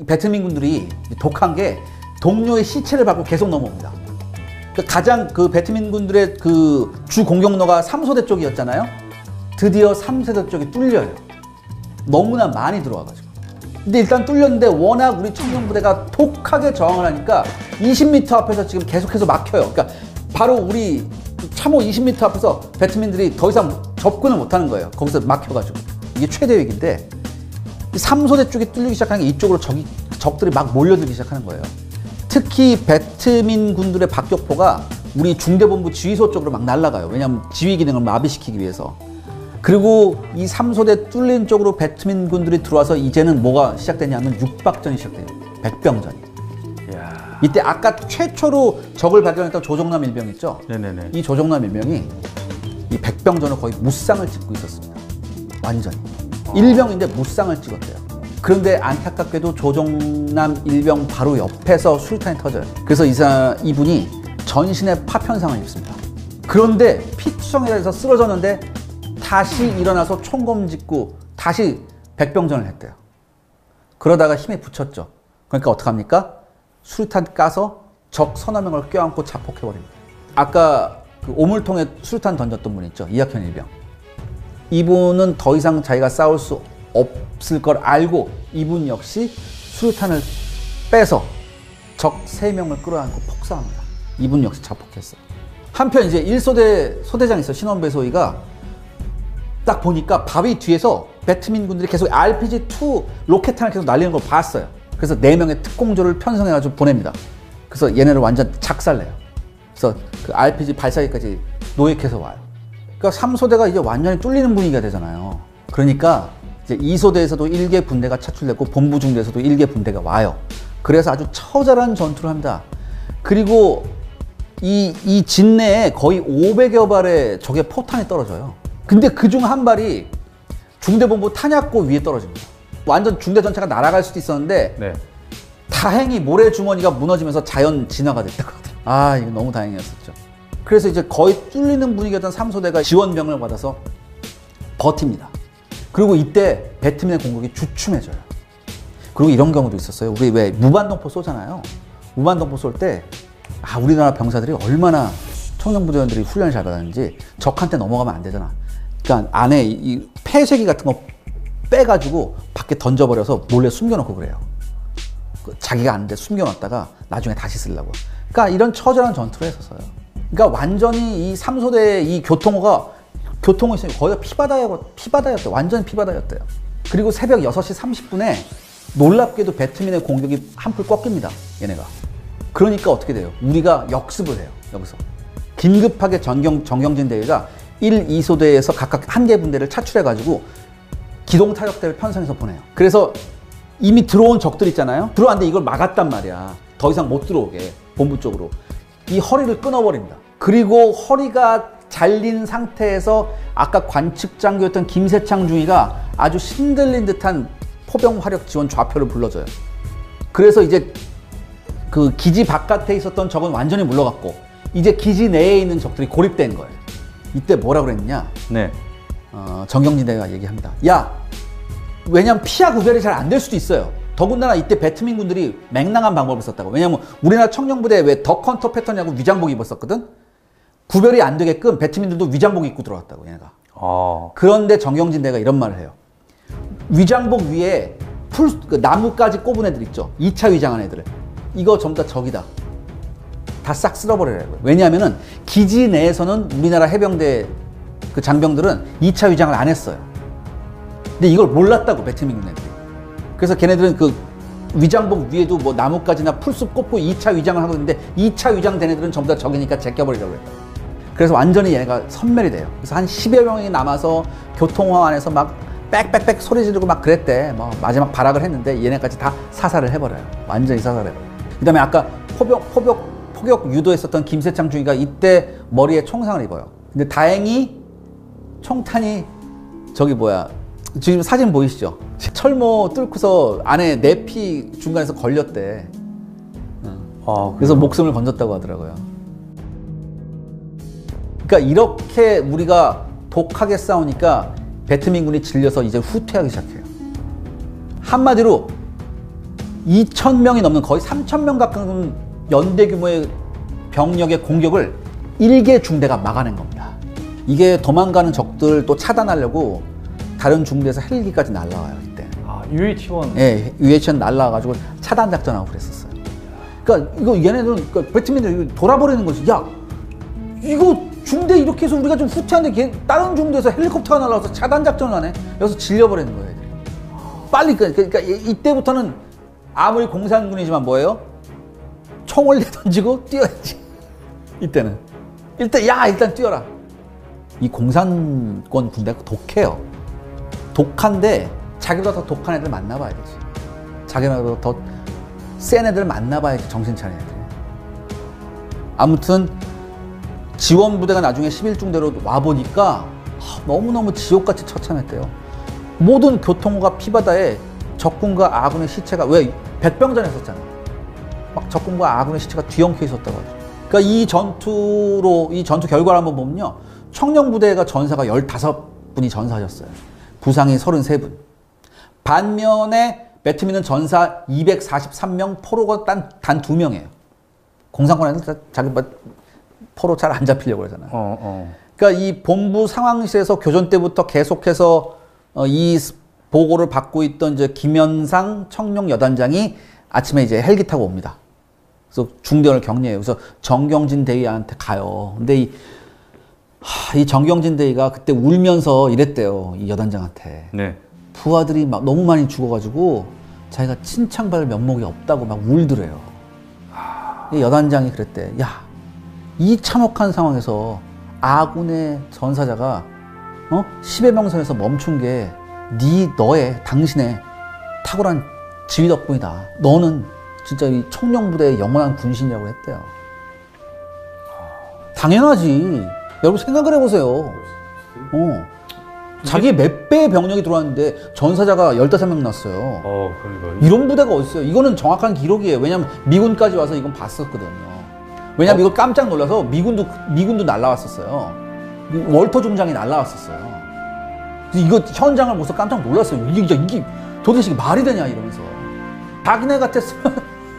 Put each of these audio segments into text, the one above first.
베트민군들이 독한 게 동료의 시체를 밟고 계속 넘어옵니다. 가장 그 베트민군들의 그 주 공격로가 3소대 쪽이었잖아요. 드디어 3소대 쪽이 뚫려요. 너무나 많이 들어와가지고. 근데 일단 뚫렸는데 워낙 우리 청룡부대가 독하게 저항을 하니까 20m 앞에서 지금 계속해서 막혀요. 그러니까 바로 우리 참호 20m 앞에서 베트민들이 더 이상 접근을 못하는 거예요. 거기서 막혀가지고. 이게 최대 위기인데 3소대 쪽이 뚫리기 시작하는 게 이쪽으로 적들이 막 몰려들기 시작하는 거예요. 특히 베트민 군들의 박격포가 우리 중대본부 지휘소 쪽으로 막 날아가요. 왜냐하면 지휘 기능을 마비시키기 위해서. 그리고 이 3소대 뚫린 쪽으로 베트민 군들이 들어와서 이제는 뭐가 시작되냐면 육박전이 시작돼요. 백병전이. 이야. 이때 아까 최초로 적을 발견했던 조정남 일병 있죠? 네네네. 이 조정남 일병이 이 백병전을 거의 무쌍을 찍고 있었습니다. 완전히. 일병인데 무쌍을 찍었대요. 그런데 안타깝게도 조정남 일병 바로 옆에서 수류탄이 터져요. 그래서 이분이 전신에 파편상을 입습니다. 그런데 피투성이라 해서 쓰러졌는데 다시 일어나서 총검 짚고 다시 백병전을 했대요. 그러다가 힘에 붙였죠. 그러니까 어떡합니까? 수류탄 까서 적 서너 명을 껴안고 자폭해버립니다. 아까 그 오물통에 수류탄 던졌던 분 있죠? 이학현 일병. 이분은 더 이상 자기가 싸울 수 없을 걸 알고 이분 역시 수류탄을 빼서 적 3명을 끌어안고 폭사합니다. 이분 역시 자폭했어요. 한편 이제 1소대 소대장 있어 신원배 소위가 딱 보니까 바위 뒤에서 베트민 군들이 계속 RPG-2 로켓탄을 계속 날리는 걸 봤어요. 그래서 4명의 특공조를 편성해가지고 보냅니다. 그래서 얘네를 완전 작살내요. 그래서 그 RPG 발사기까지 노획해서 와요. 그러니까 3소대가 이제 완전히 뚫리는 분위기가 되잖아요. 그러니까 이제 2소대에서도 1개 분대가 차출되고 본부 중대에서도 1개 분대가 와요. 그래서 아주 처절한 전투를 합니다. 그리고 이 진내에 거의 500여 발의 적의 포탄이 떨어져요. 근데 그중 한 발이 중대본부 탄약고 위에 떨어집니다. 완전 중대 전차가 날아갈 수도 있었는데 네. 다행히 모래주머니가 무너지면서 자연 진화가 됐다고 하더라고요. 아, 이거 너무 다행이었었죠. 그래서 이제 거의 뚫리는 분위기였던 3소대가 지원병을 받아서 버팁니다. 그리고 이때 베트민의 공격이 주춤해져요. 그리고 이런 경우도 있었어요. 우리 왜 무반동포 쏘잖아요. 무반동포 쏠 때 우리나라 병사들이 얼마나 청룡부대원들이 훈련을 잘 받았는지 적한테 넘어가면 안 되잖아. 그러니까 안에 이 폐쇄기 같은 거 빼가지고 밖에 던져버려서 몰래 숨겨놓고 그래요. 자기가 아는데 숨겨놨다가 나중에 다시 쓰려고. 그러니까 이런 처절한 전투를 했었어요. 그러니까 완전히 이 3소대의 이 교통호가 거의 피바다였대요. 완전히 피바다였대요. 그리고 새벽 6시 30분에 놀랍게도 베트민의 공격이 한풀 꺾입니다. 얘네가. 그러니까 어떻게 돼요? 우리가 역습을 해요. 여기서. 긴급하게 정경진 대위가 1, 2소대에서 각각 1개 분대를 차출해가지고 기동타격대를 편성해서 보내요. 그래서 이미 들어온 적들 있잖아요. 들어왔는데 이걸 막았단 말이야. 더 이상 못 들어오게. 본부 쪽으로. 이 허리를 끊어버립니다. 그리고 허리가 잘린 상태에서 아까 관측장교였던 김세창 중위가 아주 신들린 듯한 포병 화력 지원 좌표를 불러줘요. 그래서 이제 그 기지 바깥에 있었던 적은 완전히 물러갔고 이제 기지 내에 있는 적들이 고립된 거예요. 이때 뭐라 그랬냐? 네. 정경진 대위가 얘기합니다. 야, 왜냐면 피하 구별이 잘 안 될 수도 있어요. 더군다나 이때 베트민 군들이 맹랑한 방법을 썼다고. 왜냐면 우리나라 청룡부대에 왜 덕헌터 패턴이라고 위장복 입었었거든? 구별이 안 되게끔 베트민들도 위장복 입고 들어왔다고, 얘네가. 그런데 정경진 대위가 이런 말을 해요. 위장복 위에 나무까지 꼽은 애들 있죠? 2차 위장한 애들. 이거 전부 다 적이다. 다 싹 쓸어버리라고요. 왜냐하면은 기지 내에서는 우리나라 해병대 그 장병들은 2차 위장을 안 했어요. 근데 이걸 몰랐다고, 베트민 군애들이. 그래서 걔네들은 그 위장복 위에도 뭐 나뭇가지나 풀숲 꽂고 2차 위장을 하고 있는데 2차 위장된 애들은 전부 다 적이니까 제껴버리라고 했다. 그래서 완전히 얘네가 섬멸이 돼요. 그래서 한 10여 명이 남아서 교통화 안에서 막 빽빽빽 소리 지르고 막 그랬대. 뭐 마지막 발악을 했는데 얘네까지 다 사살을 해버려요. 완전히 사살해버려요. 그 다음에 아까 포격 유도했었던 김세창 중위가 이때 머리에 총상을 입어요. 근데 다행히 총탄이 지금 사진 보이시죠? 철모 뚫고서 안에 내피 중간에서 걸렸대. 그래서 목숨을 건졌다고 하더라고요. 그러니까 이렇게 우리가 독하게 싸우니까 베트민군이 질려서 이제 후퇴하기 시작해요. 한마디로 2,000명이 넘는 거의 3,000명 가까운 연대 규모의 병력의 공격을 1개 중대가 막아낸 겁니다. 이게 도망가는 적들 또 차단하려고 다른 중대에서 헬기까지 날라와요, 이때. 아, UH-1? 네, UH-1 날라와가지고 차단 작전하고 그랬었어요. 그러니까 이거 얘네들은, 그러니까 베트민들이 돌아버리는 거지. 야, 이거 중대 이렇게 해서 우리가 좀 후퇴하는데 다른 중대에서 헬리콥터가 날라와서 차단 작전을 하네? 여기서 질려버리는 거예요, 애들이. 빨리, 그러니까 이때부터는 아무리 공산군이지만 뭐예요? 총을 내던지고 뛰어야지. 이때는. 일단 뛰어라. 이 공산권 군대가 독해요. 독한데 자기보다 더 독한 애들 만나봐야 되지. 자기보다 더 센 애들 만나봐야지 정신 차리는 애들. 아무튼 지원부대가 나중에 11중대로 와보니까 너무너무 지옥같이 처참했대요. 모든 교통과 피바다에 적군과 아군의 시체가, 왜 백병전 했었잖아. 막 적군과 아군의 시체가 뒤엉켜 있었다고 하죠. 그러니까 이 전투 결과를 한번 보면요. 청룡부대가 전사가 15분이 전사하셨어요. 부상이 33분. 반면에 배트민은 전사 243명, 포로가 단 2명이에요. 공산권에는 자기 포로 잘 안 잡히려고 그러잖아요. 그러니까 이 본부 상황실에서 교전 때부터 계속해서 이 보고를 받고 있던 이제 김현상 청룡 여단장이 아침에 이제 헬기 타고 옵니다. 그래서 중대원을 격려해요. 그래서 정경진 대위한테 가요. 근데 이 정경진 대위가 그때 울면서 이랬대요. 이 여단장한테. 네. 부하들이 막 너무 많이 죽어가지고 자기가 칭찬받을 면목이 없다고 막 울더래요. 이 여단장이 그랬대. 야, 이 참혹한 상황에서 아군의 전사자가 10의 명선에서 멈춘 게 당신의 탁월한 지휘 덕분이다. 너는 진짜 이 청룡부대의 영원한 군신이라고 했대요. 당연하지. 여러분 생각을 해보세요. 자기 몇 배의 병력이 들어왔는데 전사자가 15명 났어요. 그러니까. 이런 부대가 어딨어요. 이거는 정확한 기록이에요. 왜냐면 미군까지 와서 이건 봤었거든요. 왜냐면 이거 깜짝 놀라서 미군도 날라왔었어요. 월터 중장이 날라왔었어요. 이거 현장을 보고서 깜짝 놀랐어요. 이게 도대체 말이 되냐 이러면서. 자기네 같았으면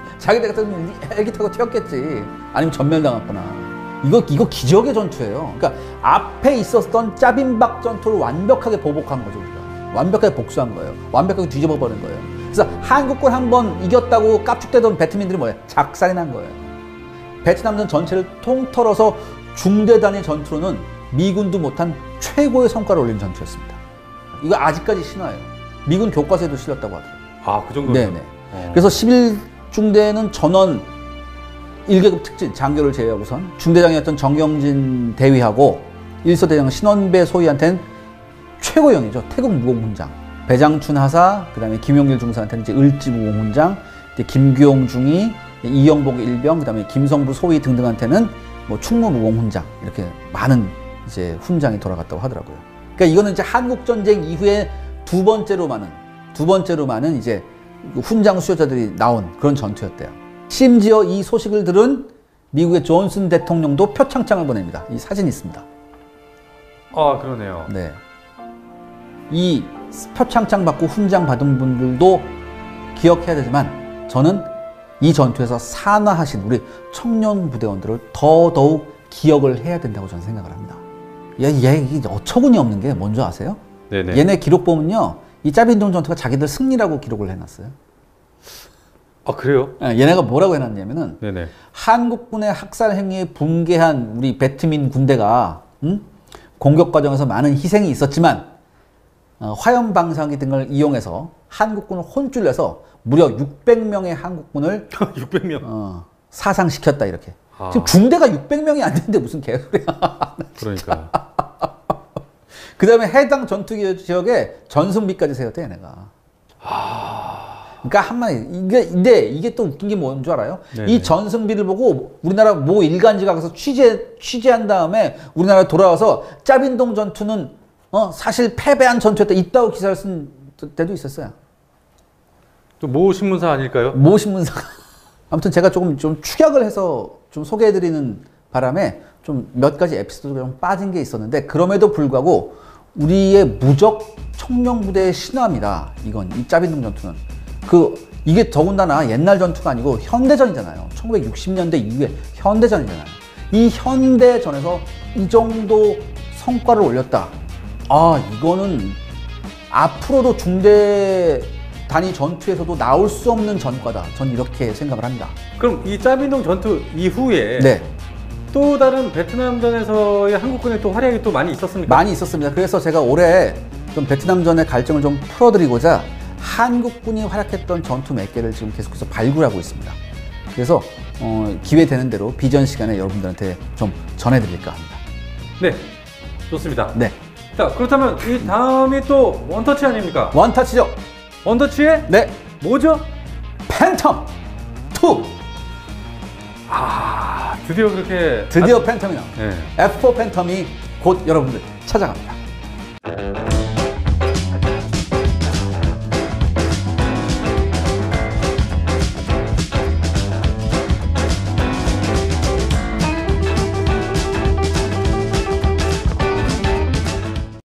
헬기 타고 튀었겠지. 아니면 전멸당했거나. 이거 기적의 전투예요. 그러니까 앞에 있었던 짜빈박 전투를 완벽하게 보복한 거죠. 우리가. 완벽하게 복수한 거예요. 완벽하게 뒤집어 버린 거예요. 그래서 한국군 한번 이겼다고 깝죽대던 베트민들이 뭐예요? 작살이 난 거예요. 베트남전 전체를 통틀어서 중대 단위 전투로는 미군도 못한 최고의 성과를 올린 전투였습니다. 이거 아직까지 신화예요. 미군 교과서에도 실렸다고 하더라고요. 그 정도요? 네네. 그래서 11중대는 전원 1계급 특진 장교를 제외하고선 중대장이었던 정경진 대위하고 1서대장 신원배 소위한테는 최고형이죠. 태국 무공훈장. 배장춘 하사, 그 다음에 김용길 중사한테는 이제 을지 무공훈장, 김규용 중위, 이영복 일병, 그 다음에 김성부 소위 등등한테는 뭐 충무 무공훈장, 이렇게 많은 이제 훈장이 돌아갔다고 하더라고요. 그러니까 이거는 이제 한국전쟁 이후에 두 번째로 많은 이제 훈장 수여자들이 나온 그런 전투였대요. 심지어 이 소식을 들은 미국의 존슨 대통령도 표창장을 보냅니다. 이 사진이 있습니다. 그러네요. 네. 이 표창장 받고 훈장 받은 분들도 기억해야 되지만 저는 이 전투에서 산화하신 우리 청년 부대원들을 더더욱 기억을 해야 된다고 저는 생각을 합니다. 이게 어처구니 없는 게 뭔지 아세요? 네네. 얘네 기록 보면요. 이 짜빈동 전투가 자기들 승리라고 기록을 해놨어요. 그래요? 얘네가 뭐라고 해놨냐면은 네네. 한국군의 학살 행위에 붕괴한 우리 베트민 군대가 공격 과정에서 많은 희생이 있었지만 화염 방사기 등을 이용해서 한국군을 혼쭐내서 무려 600명의 한국군을 600명 사상시켰다 이렇게. 지금 중대가 600명이 안 되는데 무슨 개소리야. 그러니까. 그 다음에 해당 전투 지역에 전승비까지 세웠대 얘네가. 그러니까 한마디 이게 또 웃긴 게 뭔 줄 알아요? 네네. 이 전승비를 보고 우리나라 모 일간지가 가서 취재한 다음에 우리나라에 돌아와서 짜빈동 전투는 사실 패배한 전투였다 이따고 기사를 쓴 때도 있었어요. 또 모 신문사 아닐까요? 모 신문사가. 아무튼 제가 좀 축약을 해서 좀 소개해드리는 바람에 좀 몇 가지 에피소드가 좀 빠진 게 있었는데 그럼에도 불구하고 우리의 무적 청룡부대의 신화입니다. 이 짜빈동 전투는. 이게 더군다나 옛날 전투가 아니고 현대전이잖아요. 1960년대 이후에 현대전이잖아요. 이 현대전에서 이 정도 성과를 올렸다. 아, 이거는 앞으로도 중대 단위 전투에서도 나올 수 없는 전과다. 전 이렇게 생각을 합니다. 그럼 이 짜빈동 전투 이후에 네. 또 다른 베트남전에서의 한국군의 또 활약이 또 많이 있었습니까? 많이 있었습니다. 그래서 제가 올해 좀 베트남전의 갈증을 좀 풀어드리고자 한국군이 활약했던 전투 몇 개를 지금 계속해서 발굴하고 있습니다. 그래서 기회 되는 대로 비전 시간에 여러분들한테 좀 전해드릴까 합니다. 네, 좋습니다. 네. 자, 그렇다면 이 다음이 또 원터치 아닙니까? 원터치죠? 원터치의 네. 뭐죠? 팬텀 2. 아, 드디어 그렇게 드디어 팬텀이 나옵니다. 네. F4 팬텀이 곧 여러분들 찾아갑니다.